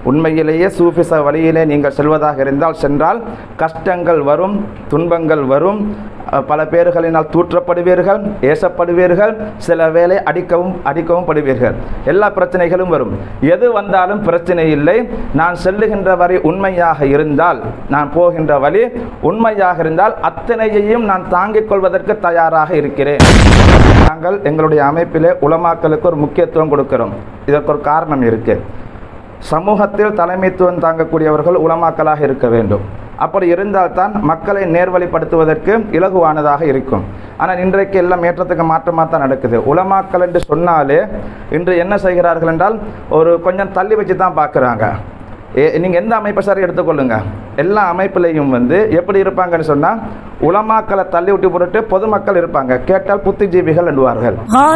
உண்மையிலேயே சூஃபிச வழியிலே நீங்கள் செல்வதாக சென்றால் கஷ்டங்கள் வரும், துன்பங்கள் வரும், பல பேர்களினால் தூற்றப்படுவீர்கள், ஏசப்படுவீர்கள், சில வேளை அடிக்கவும் படுவீர்கள், எல்லா பிரச்சனைகளும் வரும். எது வந்தாலும் பிரச்சனை இல்லை. நான் செல்லுகின்ற வழி உண்மையாக இருந்தால், நான் போகின்ற வழி உண்மையாக இருந்தால் அத்தனையையும் நான் தாங்கிக் கொள்வதற்கு தயாராக இருக்கிறேன். நாங்கள் எங்களுடைய அமைப்பிலே உலமாக்களுக்கு ஒரு முக்கியத்துவம் கொடுக்கிறோம். இதற்கு ஒரு காரணம் இருக்கு. சமூகத்தில் தலைமைத்துவம் தாங்கக்கூடியவர்கள் உலமாக்களாக இருக்க வேண்டும். அப்படி இருந்தால்தான் மக்களை நேர்வழிப்படுத்துவதற்கு இலகுவானதாக இருக்கும். ஆனால் இன்றைக்கு எல்லாம் ஏற்றத்துக்கு மாற்றமாக தான் நடக்குது. உலமாக்கள் என்று சொன்னாலே இன்று என்ன செய்கிறார்கள் என்றால் ஒரு கொஞ்சம் தள்ளி வச்சு தான் பார்க்குறாங்க. நீங்கள் எந்த அமைப்பை சரி எடுத்துக்கொள்ளுங்க, எல்லா அமைப்புலையும் எப்படி இருப்பாங்கன்னு சொன்னால் உலமாக்களை தள்ளி விட்டு போட்டு பொதுமக்கள் இருப்பாங்க. கேட்டால் புத்திஜீவிகள் என்றுவார்கள்.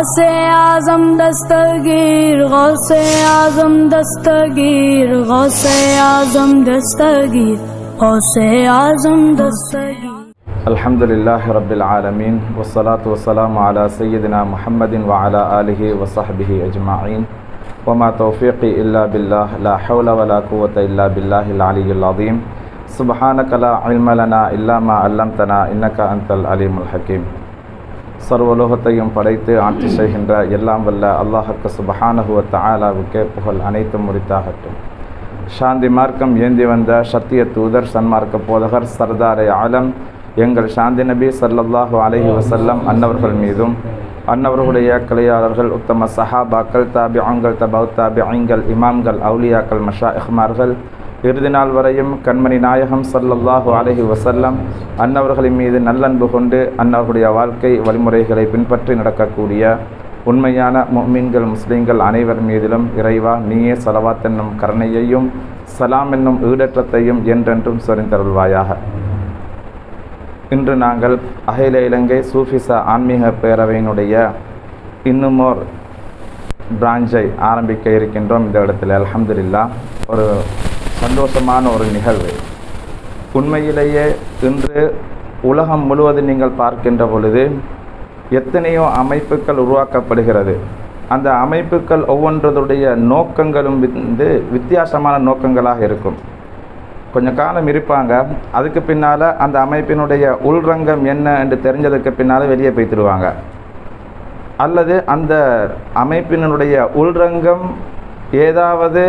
அல்ஹம்துலில்லாஹி ரப்பில் ஆலமீன் வஸ்ஸலாத்து வஸ்ஸலாமு அலா சய்யிதினா முஹம்மதின் வ அலா ஆலிஹி வ ஸஹ்பிஹி அஜ்மஈன் வமா தௌஃபீகி இல்லா பில்லாஹ் லா ஹவ்ல வலா குவத்த இல்லா பில்லாஹில் அலிய்யில் அஸீம் சுப்ஹானக லா இல்ம லனா இல்லா மா அல்லம்தனா இன்னக அன்தல் அலீமுல் ஹக்கீம். சர்வலோகத்தையும் படைத்து ஆட்சி செய்கின்ற எல்லாம் வல்ல அல்லாஹ்வுக்கு சுப்ஹானஹு வ தஆலாவுக்கே புகழ் அனைத்தும் உரித்தாகட்டும். சாந்தி மார்க்கம் ஏந்தி வந்த சத்திய தூதர், சன்மார்க்க போதகர், சர்தாரே ஆலம் எங்கள் சாந்தி நபி ஸல்லல்லாஹு அலைஹி வஸல்லம் அன்னவர்கள் மீதும், அன்னவர்களுடைய கிளையாளர்கள், உத்தம சஹாபாக்கள், தாபிஆங்கள், தபௌ தாபிஈன்கள், இமாம்கள், அவுலியாக்கள், மஷாயிஹ்மார்கள், இறுதி நாள் வரையும் கண்மணி நாயகம் ஸல்லல்லாஹு அலைஹி வஸல்லம் அன்னவர்களின் மீது நல்லன்பு கொண்டு அன்னவர்களுடைய வாழ்க்கை வழிமுறைகளை பின்பற்றி நடக்கக்கூடிய உண்மையான முஃமின்கள், முஸ்லீம்கள் அனைவர் மீதிலும் இறைவா நீயே ஸலவாத் என்னும் கருணையையும் சலாம் என்னும் ஈடற்றத்தையும் என்றென்றும் சொரிந்தருள்வாயாக. இன்று நாங்கள் அகில இலங்கை சூஃபிச ஆன்மீக பேரவையினுடைய இன்னுமோர் பிரான்ச்சை ஆரம்பிக்க இருக்கின்றோம். இந்த இடத்துல அல்ஹம்துலில்லாஹ் ஒரு சந்தோஷமான ஒரு நிகழ்வு. உண்மையிலேயே இன்று உலகம் முழுவதும் நீங்கள் பார்க்கின்ற பொழுது எத்தனையோ அமைப்புகள் உருவாக்கப்படுகிறது. அந்த அமைப்புகள் ஒவ்வொன்றதுடைய நோக்கங்களும் வித்தியாசமான நோக்கங்களாக இருக்கும். கொஞ்ச காலம் இருப்பாங்க, அதுக்கு பின்னால் அந்த அமைப்பினுடைய உள்ரங்கம் என்ன என்று தெரிஞ்சதுக்கு பின்னால் வெளியே போய்த்துடுவாங்க. அல்லது அந்த அமைப்பினுடைய உள்ரங்கம் ஏதாவது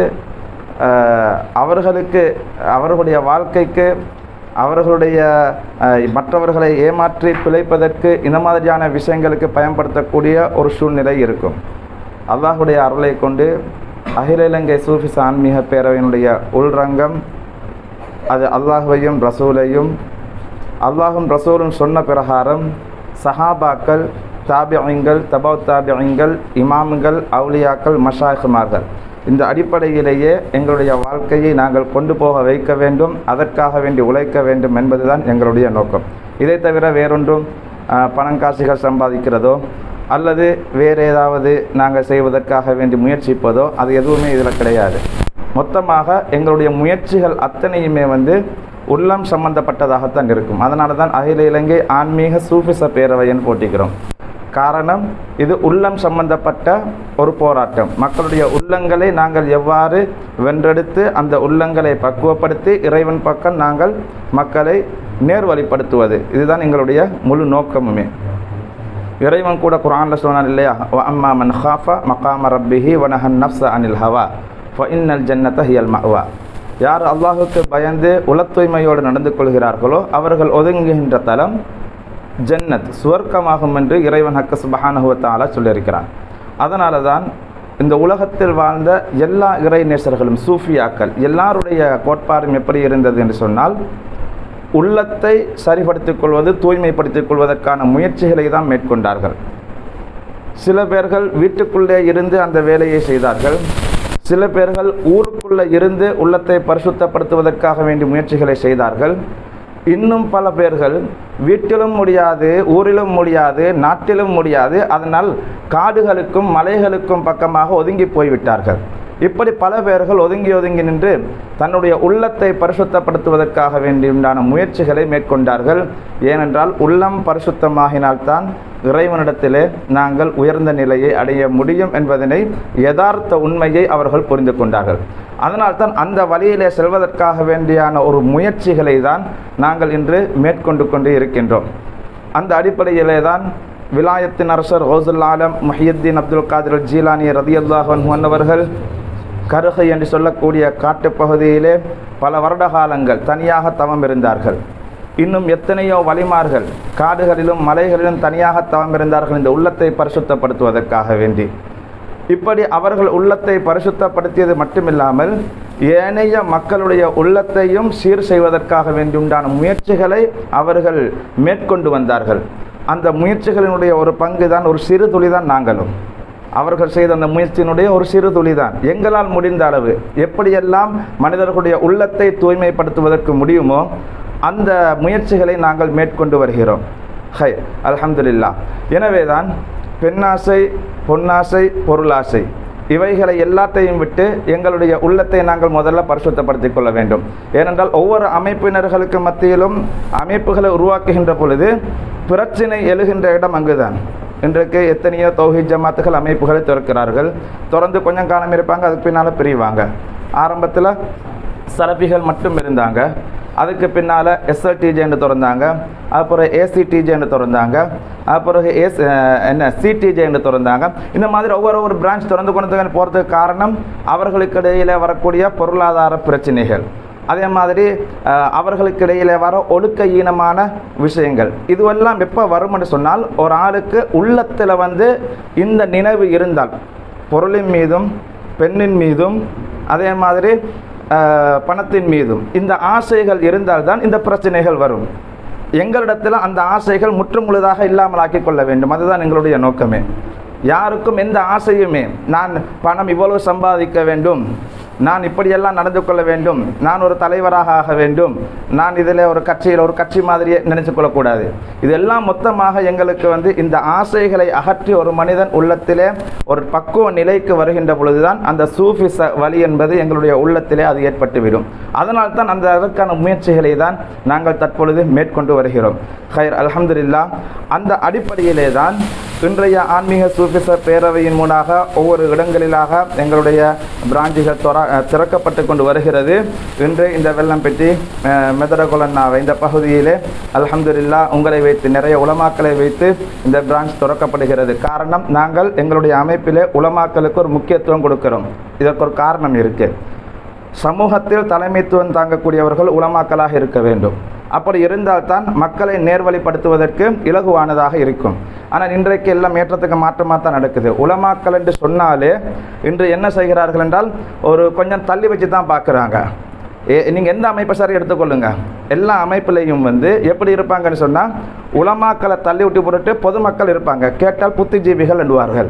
அவர்களுடைய வாழ்க்கைக்கு, அவர்களுடைய மற்றவர்களை ஏமாற்றி பிழைப்பதற்கு இந்த மாதிரியான விஷயங்களுக்கு பயன்படுத்தக்கூடிய ஒரு சூழ்நிலை இருக்கும். அல்லாஹுடைய அருளை கொண்டு அகில இலங்கை சூஃபிச ஆன்மீக பேரவையினுடைய உள்ரங்கம் அது அல்லாஹுவையும் ரசூலையும், அல்லாஹும் ரசூலும் சொன்ன பிரகாரம் சஹாபாக்கள், தாபிஈன்கள், தபௌ தாபிஈன்கள், இமாம்கள், அவுலியாக்கள், மஷாயிஹ்மார்கள் இந்த அடிப்படையிலேயே எங்களுடைய வாழ்க்கையை நாங்கள் கொண்டு போக வைக்க வேண்டும், அதற்காக வேண்டி உழைக்க வேண்டும் என்பதுதான் எங்களுடைய நோக்கம். இதை தவிர வேறொன்றும் பணங்காசுகள் சம்பாதிக்கிறதோ அல்லது வேறு ஏதாவது நாங்கள் செய்வதற்காக வேண்டி முயற்சிப்பதோ அது எதுவுமே இதில் கிடையாது. மொத்தமாக எங்களுடைய முயற்சிகள் அத்தனையுமே உள்ளம் சம்பந்தப்பட்டதாகத்தான் இருக்கும். அதனால தான் அகில இலங்கை ஆன்மீக சூஃபிச பேரவைன்னு போட்டிக்கிறோம். காரணம், இது உள்ளம் சம்பந்தப்பட்ட ஒரு போராட்டம். மக்களுடைய உள்ளங்களை நாங்கள் எவ்வாறு வென்றெடுத்து அந்த உள்ளங்களை பக்குவப்படுத்தி இறைவன் பக்கம் நாங்கள் மக்களை நேர்வழிப்படுத்துவது, இதுதான் எங்களுடைய முழு நோக்கமுமே. இறைவன் கூட குர்ஆன்ல சொன்னான் இல்லையா, அம்மா மன் ஹாஃபா மகாம ரப்பிஹி வனஹன் நஃப்ஸ அனில் ஹவா ஃபஇன்னல் ஜன்னத ஹியல் மஅவா. யார் அல்லாஹுக்கு பயந்து உளத்தூய்மையோடு நடந்து கொள்கிறார்களோ அவர்கள் ஒதுங்குகின்ற தலம் ஜன்னத், சுவர்க்கமாகும் என்று இறைவன் ஹக்க சுப்ஹானஹு வ தஆலா சொல்லியிருக்கிறான். அதனால தான் இந்த உலகத்தில் வாழ்ந்த எல்லா இறை நேசர்களும், சூஃபியாக்கள் எல்லாருடைய கோட்பாடும் எப்படி இருந்தது என்று சொன்னால், உள்ளத்தை சரிப்படுத்திக் கொள்வது, தூய்மைப்படுத்திக் கொள்வதற்கான முயற்சிகளை தான் மேற்கொண்டார்கள். சில பேர்கள் வீட்டுக்குள்ளே இருந்து அந்த வேலையை செய்தார்கள். சில பேர்கள் ஊருக்குள்ளே இருந்து உள்ளத்தை பரிசுத்தப்படுத்துவதற்காக வேண்டிய முயற்சிகளை செய்தார்கள். இன்னும் பல பேர்கள் வீட்டிலும் முடியாது, ஊரிலும் முடியாது, நாட்டிலும் முடியாது, அதனால் காடுகளுக்கும் மலைகளுக்கும் பக்கமாக ஒதுங்கி போய்விட்டார்கள். இப்படி பல பேர்கள் ஒதுங்கி நின்று தன்னுடைய உள்ளத்தை பரிசுத்தப்படுத்துவதற்காக வேண்டியுண்டான முயற்சிகளை மேற்கொண்டார்கள். ஏனென்றால் உள்ளம் பரிசுத்தமாகினால்தான் இறைவனிடத்திலே நாங்கள் உயர்ந்த நிலையை அடைய முடியும் என்பதனை யதார்த்த உண்மையை அவர்கள் புரிந்து கொண்டார்கள். அதனால்தான் அந்த வழியிலே செல்வதற்காக வேண்டியான ஒரு முயற்சிகளை தான் நாங்கள் இன்று மேற்கொண்டு கொண்டு இருக்கின்றோம். அந்த அடிப்படையிலே தான் விலாயத்தின் அரசர் கௌசுல் ஆலம் முஹியுத்தீன் அப்துல் காதிர் ஜீலானி ரலியல்லாஹு அன்ஹு அவர்கள் கருகை என்று சொல்லக்கூடிய காட்டுப்பகுதியிலே பல வருட காலங்கள் தனியாக தவம் இருந்தார்கள். இன்னும் எத்தனையோ வலிமார்கள் காடுகளிலும் மலைகளிலும் தனியாக தவம் இருந்தார்கள் இந்த உள்ளத்தை பரிசுத்தப்படுத்துவதற்காக வேண்டி. இப்படி அவர்கள் உள்ளத்தை பரிசுத்தப்படுத்தியது மட்டுமில்லாமல் ஏனைய மக்களுடைய உள்ளத்தையும் சீர் செய்வதற்காக வேண்டி உண்டான முயற்சிகளை அவர்கள் மேற்கொண்டு வந்தார்கள். அந்த முயற்சிகளினுடைய ஒரு பங்கு தான், ஒரு சிறு துளி தான் நாங்களும். அவர்கள் செய்த அந்த முயற்சியினுடைய ஒரு சிறு துளி தான். எங்களால் முடிந்த அளவு எப்படியெல்லாம் மனிதர்களுடைய உள்ளத்தை தூய்மைப்படுத்துவதற்கு முடியுமோ அந்த முயற்சிகளை நாங்கள் மேற்கொண்டு வருகிறோம். ஹை அல்ஹம்துலில்லாஹ். எனவே தான் பெண்ணாசை, பொன்னாசை, பொருளாசை இவைகளை எல்லாத்தையும் விட்டு எங்களுடைய உள்ளத்தை நாங்கள் முதல்ல பரிசுத்தப்படுத்திக் கொள்ள வேண்டும். ஏனென்றால் ஒவ்வொரு அமைப்பினர்களுக்கு மத்தியிலும் அமைப்புகளை உருவாக்குகின்ற பொழுது பிரச்சினை எழுகின்ற இடம் அங்குதான். இன்றைக்கு எத்தனையோ தௌஹீத் ஜமாத்துகள் அமைப்புகளை திறக்கிறார்கள். தொடர்ந்து கொஞ்சம் காலம் இருப்பாங்க, அதுக்கு பின்னால் பிரிவாங்க. ஆரம்பத்தில் சலபிகள் மட்டும் இருந்தாங்க, அதுக்கு பின்னால் எஸ்எல்டிஜேன்னு திறந்தாங்க, அப்புறம் ஏசிடிஜேன்னு திறந்தாங்க, அப்புறம் சிடிஜேன்னு திறந்தாங்க. இந்த மாதிரி ஒவ்வொரு பிரான்ச் திறந்து கொண்டு போகிறதுக்கு காரணம் அவர்களுக்கு இடையில் வரக்கூடிய பொருளாதார பிரச்சனைகள், அதே மாதிரி அவர்களுக்கு இடையில் வர ஒழுக்க ஈனமான விஷயங்கள். இதுவெல்லாம் எப்போ வரும்னு சொன்னால் ஒரு ஆளுக்கு உள்ளத்தில் இந்த நினைவு இருந்தால், பொருளின் மீதும் பெண்ணின் மீதும் அதே மாதிரி பணத்தின் மீதும் இந்த ஆசைகள் இருந்தால்தான் இந்த பிரச்சனைகள் வரும். எங்களிடத்தில் அந்த ஆசைகள் முற்றுமுழுதாக இல்லாமலாக்கி கொள்ள வேண்டும். அதுதான் எங்களுடைய நோக்கமே. யாருக்கும் எந்த ஆசையுமே நான் பணம் இவ்வளவு சம்பாதிக்க வேண்டும், நான் இப்படியெல்லாம் நடந்து கொள்ள வேண்டும், நான் ஒரு தலைவராக ஆக வேண்டும், நான் இதில் ஒரு கட்சி மாதிரியே நினைச்சு கொள்ளக்கூடாது. இதெல்லாம் மொத்தமாக எங்களுக்கு இந்த ஆசைகளை அகற்றி ஒரு மனிதன் உள்ளத்திலே ஒரு பக்குவ நிலைக்கு வருகின்ற பொழுதுதான் அந்த சூஃபிச வழி என்பது எங்களுடைய உள்ளத்திலே அது ஏற்பட்டுவிடும். அதனால் தான் அதற்கான முயற்சிகளை தான் நாங்கள் தற்பொழுது மேற்கொண்டு வருகிறோம். ஹைர் அல்ஹம்துலில்லாஹ். அந்த அடிப்படையிலே தான் இன்றைய ஆன்மீக சூஃபிச பேரவையின் மூலமாக ஒவ்வொரு இடங்களிலாக எங்களுடைய பிராஞ்சுகள் திறக்கப்பட்டு கொண்டு வருகிறது. இன்று இந்த வெள்ளம்பட்டி மெதரகுலன்னாவை இந்த பகுதியிலே அல்ஹம்துலில்லாஹ் உங்களை வைத்து நிறைய உலமாக்களை வைத்து இந்த பிரான்ச் திறக்கப்படுகிறது. காரணம், நாங்கள் எங்களுடைய அமைப்பிலே உலமாக்களுக்கு ஒரு முக்கியத்துவம் கொடுக்கிறோம். இதற்கு ஒரு காரணம் இருக்குது. சமூகத்தில் தலைமைத்துவம் தாங்கக்கூடியவர்கள் உலமாக்களாக இருக்க வேண்டும். அப்படி இருந்தால்தான் மக்களை நேர்வழிப்படுத்துவதற்கு இலகுவானதாக இருக்கும். ஆனால் இன்றைக்கு எல்லாம் ஏற்றத்துக்கு மாற்றமாக தான் நடக்குது. உலமாக்கள் என்று சொன்னாலே இன்று என்ன செய்கிறார்கள் என்றால் ஒரு கொஞ்சம் தள்ளி வச்சு தான் பார்க்குறாங்க. நீங்கள் எந்த அமைப்பை சரி எடுத்துக்கொள்ளுங்க, எல்லா அமைப்புலையும் எப்படி இருப்பாங்கன்னு சொன்னால் உலமாக்களை தள்ளி விட்டு போட்டு பொதுமக்கள் இருப்பாங்க. கேட்டால் புத்திஜீவிகள் என்றுவார்கள்,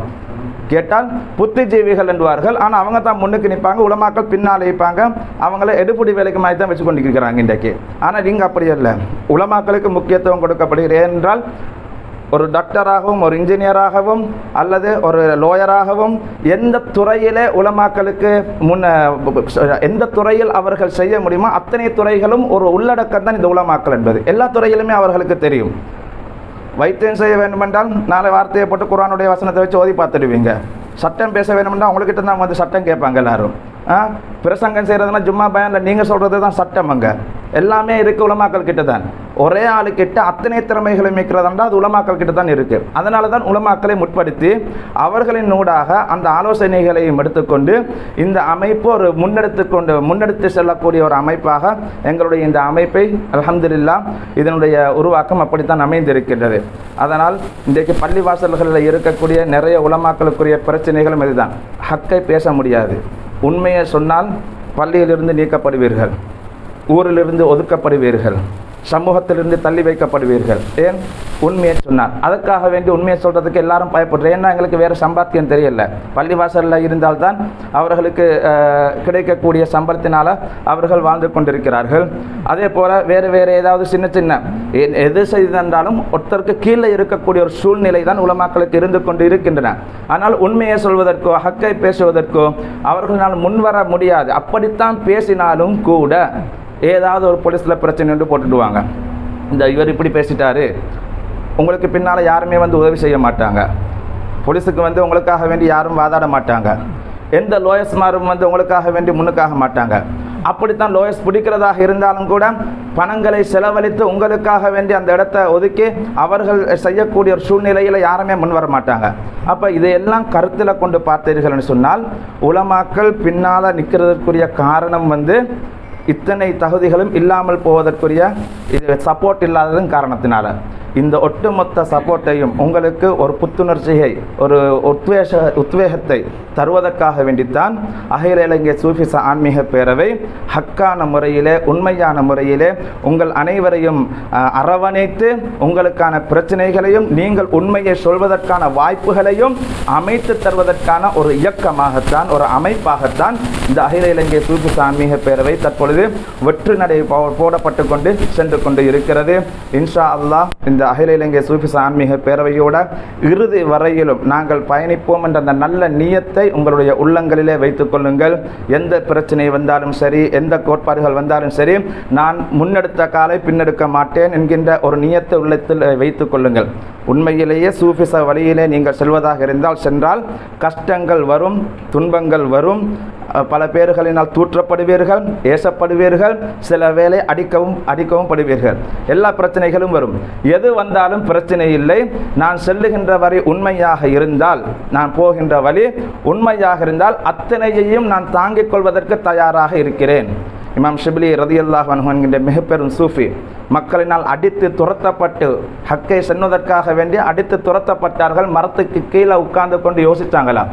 ஆனால் அவங்க தான் முன்னுக்கு நிற்பாங்க, உலமாக்கள் பின்னால் இருப்பாங்க. அவங்கள எடுப்புடி வேலைக்கு மாதிரி தான் வச்சு கொண்டிருக்கிறாங்க இன்றைக்கு. ஆனால் இங்கே அப்படி இல்லை. உலமாக்களுக்கு முக்கியத்துவம் கொடுக்கப்படுகிறது. ஏனென்றால் ஒரு டாக்டராகவும் ஒரு இன்ஜினியராகவும் அல்லது ஒரு லோயராகவும் எந்த துறையிலே உலமாக்களுக்கு எந்த துறையில் அவர்கள் செய்ய முடியுமோ அத்தனை துறைகளும் ஒரு உள்ளடக்கம் தான் இந்த உலமாக்கள் என்பது. எல்லா துறையிலுமே அவர்களுக்கு தெரியும். வைத்தியம் செய்ய வேண்டுமென்றால் நாளை வார்த்தையை போட்டு குர்ஆனுடைய வசனத்தை வச்சு ஓதி பார்த்துடுவீங்க. சட்டம் பேச வேண்டுமென்றால் உங்கள்கிட்ட தான் சட்டம் கேட்பாங்க எல்லாரும். பிரசங்கம் செய்கிறதுனா ஜும்மா பயானில் நீங்கள் சொல்கிறது தான் சட்டம். அங்கே எல்லாமே இருக்குது உலமாக்கள் கிட்ட தான். ஒரே ஆளுக்கிட்ட அத்தனை திறமைகளை மிக்கிறதாண்டா அது உலமாக்கள் கிட்ட தான் இருக்குது. அதனால தான் உலமாக்களை முற்படுத்தி அவர்களின் ஊடாக அந்த ஆலோசனைகளையும் எடுத்துக்கொண்டு இந்த அமைப்பு ஒரு முன்னெடுத்து செல்லக்கூடிய ஒரு அமைப்பாக எங்களுடைய இந்த அமைப்பை அல்ஹம்துலில்லாஹ் இதனுடைய உருவாக்கம் அப்படித்தான் அமைந்திருக்கின்றது. அதனால் இன்றைக்கு பள்ளிவாசல்களில் இருக்கக்கூடிய நிறைய உலமாக்களுக்குரிய பிரச்சனைகளும் இதுதான். ஹக்கை பேச முடியாது. உண்மையை சொன்னால் பள்ளியிலிருந்து நீக்கப்படுவீர்கள், ஊரிலிருந்து ஒதுக்கப்படுவீர்கள், சமூகத்திலிருந்து தள்ளி வைக்கப்படுவீர்கள். ஏன்? உண்மையை சொன்னார். அதுக்காக வேண்டி உண்மையை சொல்கிறதுக்கு எல்லாரும் பயப்படுறேன். ஏன்னா எங்களுக்கு வேறு சம்பாத்தியம் தெரியல. பள்ளிவாசலில் இருந்தால்தான் அவர்களுக்கு கிடைக்கக்கூடிய சம்பளத்தினால் அவர்கள் வாழ்ந்து கொண்டிருக்கிறார்கள். அதே போல் வேறு ஏதாவது சின்ன எது செய்தாலும் ஒருத்தருக்கு கீழே இருக்கக்கூடிய ஒரு சூழ்நிலை தான் உலமாக்களுக்கு இருந்து கொண்டு இருக்கின்றன. ஆனால் உண்மையை சொல்வதற்கோ ஹக்கை பேசுவதற்கோ அவர்களால் முன்வர முடியாது. அப்படித்தான் பேசினாலும் கூட ஏதாவது ஒரு போலீஸில் பிரச்சனை போட்டுடுவாங்க. இவர் இப்படி பேசிட்டாரு, உங்களுக்கு பின்னால் யாருமே உதவி செய்ய மாட்டாங்க. போலீஸுக்கு உங்களுக்காக வேண்டி யாரும் வாதாட மாட்டாங்க. எந்த லோயஸ்மாரும் வந்து உங்களுக்காக வேண்டி முன்னுக்காக மாட்டாங்க. அப்படித்தான் லோயஸ் பிடிக்கிறதாக இருந்தாலும் கூட பணங்களை செலவழித்து உங்களுக்காக வேண்டி அந்த இடத்த ஒதுக்கி அவர்கள் செய்யக்கூடிய ஒரு சூழ்நிலையில் யாருமே முன் வர மாட்டாங்க. அப்போ இதையெல்லாம் கருத்தில் கொண்டு பார்த்தீர்கள்னு சொன்னால் உலமாக்கள் பின்னால் நிற்கிறதுக்குரிய காரணம் வந்து இத்தனை தகுதிகளும் இல்லாமல் போவதற்குரிய இது சப்போர்ட் இல்லாததும் காரணத்தினால இந்த ஒட்டுமொத்த சப்போர்ட்டையும் உங்களுக்கு ஒரு புத்துணர்ச்சியை ஒரு உத்வேகத்தை தருவதற்காக வேண்டித்தான் அகில இலங்கை சூஃபிச ஆன்மீக பேரவை ஹக்கான முறையிலே உண்மையான முறையிலே உங்கள் அனைவரையும் அரவணைத்து உங்களுக்கான பிரச்சனைகளையும் நீங்கள் உண்மையை சொல்வதற்கான வாய்ப்புகளையும் அமைத்து தருவதற்கான ஒரு இயக்கமாகத்தான் ஒரு அமைப்பாகத்தான் இந்த அகில இலங்கை சூஃபிச ஆன்மீக பேரவை தற்பொழுது வெற்று நடை போடப்பட்டு கொண்டு சென்று கொண்டு இருக்கிறது. இன்ஷா அல்லாஹ் இந்த அகில இலங்கை சூஃபிச ஆன்மீக பேரவையோட இறுதி வரையிலும் நாங்கள் பயணிப்போம் என்ற அந்த நல்ல நியத்தை உங்களுடைய உள்ளங்களிலே வைத்துக் கொள்ளுங்கள். எந்த பிரச்சனை வந்தாலும் சரி, எந்த கோட்பாடுகள் வந்தாலும் சரி, நான் முன்னெடுத்த காலை பின்னெடுக்க மாட்டேன் என்கின்ற ஒரு நியத்தை உள்ளத்தில் வைத்துக் கொள்ளுங்கள். உண்மையிலேயே சூஃபிச வழியிலே நீங்கள் செல்வதாக இருந்தால் சென்றால் கஷ்டங்கள் வரும், துன்பங்கள் வரும், பல பேர்களினால் தூற்றப்படுவீர்கள், ஏசப்படுவீர்கள், சில வேளை அடிக்கவும் படுவீர்கள், எல்லா பிரச்சனைகளும் வரும். எது வந்தாலும் பிரச்சனை இல்லை. நான் செல்லுகின்ற வரை உண்மையாக இருந்தால், நான் போகின்ற வழி உண்மையாக இருந்தால் அத்தனையையும் நான் தாங்கிக் கொள்வதற்கு தயாராக இருக்கிறேன். இமாம் ஷிப்லி ரலியல்லாஹு அன்ஹு என்கின்ற மிக பெரும் சூஃபி மக்களினால் அடித்து துரத்தப்பட்டு ஹக்கை சென்னுவதற்காக வேண்டி அடித்து துரத்தப்பட்டார்கள். மரத்துக்கு கீழே உட்கார்ந்து கொண்டு யோசித்தாங்களாம்,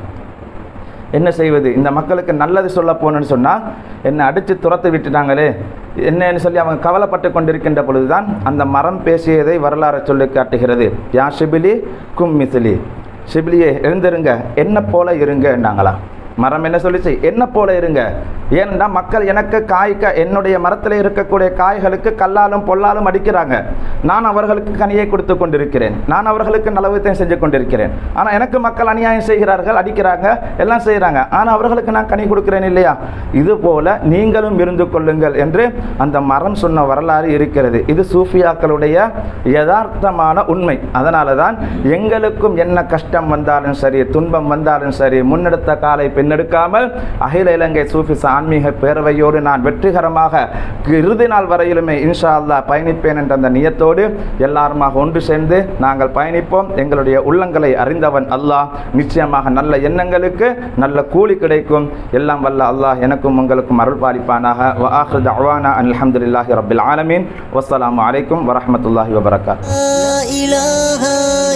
என்ன செய்வது, இந்த மக்களுக்கு நல்லது சொல்ல போகணுன்னு சொன்னால் என்னை அடித்து துரத்து விட்டுட்டாங்களே என்னன்னு சொல்லி அவங்க கவலைப்பட்டு கொண்டிருக்கின்ற பொழுதுதான் அந்த மரம் பேசியதை வரலாறு சொல்லி காட்டுகிறது. யா ஷிபிலி கும் மிசிலி, ஷிபிலியே எழுந்திருங்க, என்ன போல இருங்க என்னாங்களா. மரம் என்ன சொல்லிச்சு, என்ன போல இருங்க. ஏனென்றா மக்கள் எனக்கு என்னுடைய மரத்தில் இருக்கக்கூடிய காய்களுக்கு கல்லாலும் பொல்லாலும் அடிக்கிறாங்க. நான் அவர்களுக்கு கனியை கொடுத்து கொண்டிருக்கிறேன், நான் அவர்களுக்கு நலவத்தையும் செஞ்சு கொண்டிருக்கிறேன். ஆனால் எனக்கு மக்கள் அநியாயம் செய்கிறார்கள், அடிக்கிறாங்க, எல்லாம் செய்கிறாங்க. ஆனால் அவர்களுக்கு நான் கனி கொடுக்கிறேன் இல்லையா. இது போல நீங்களும் இருந்து கொள்ளுங்கள் என்று அந்த மரம் சொன்ன வரலாறு இருக்கிறது. இது சூஃபியாக்களுடைய யதார்த்தமான உண்மை. அதனால தான் எங்களுக்கும் என்ன கஷ்டம் வந்தாலும் சரி, துன்பம் வந்தாலும் சரி, முன்னெடுத்த காலை பின்னெடுக்காமல் அகில இலங்கை சூஃபிச ஆன்மீக பேரவையோடு நான் வெற்றிகரமாக இறுதி நாள் வரையிலுமே இன்ஷா அல்லாஹ் பயணிப்பேன் என்ற அந்த நியத்தோடு எல்லாருமாக ஒன்று சேர்ந்து நாங்கள் பயணிப்போம். எங்களுடைய உள்ளங்களை அறிந்தவன் அல்லாஹ். நிச்சயமாக நல்ல எண்ணங்களுக்கு நல்ல கூலி கிடைக்கும். எல்லாம் வல்ல அல்லாஹ் எனக்கும் உங்களுக்கும் அருள் பாலிப்பானாக. வ ஆகிரு தஅவானா அல்ஹம்துலில்லாஹி ரப்பில் ஆலமீன். வஸ்ஸலாமு அலைக்கும் வரஹ்மத்துல்லாஹி வபரகாத்துஹு. லா இலாஹா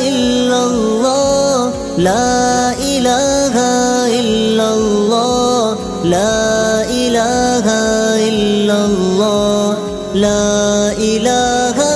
இல்லல்லாஹ், லா இலாஹா இல்லல்லாஹ், லா இலாஹா இல்லல்லாஹ், லா இலாஹா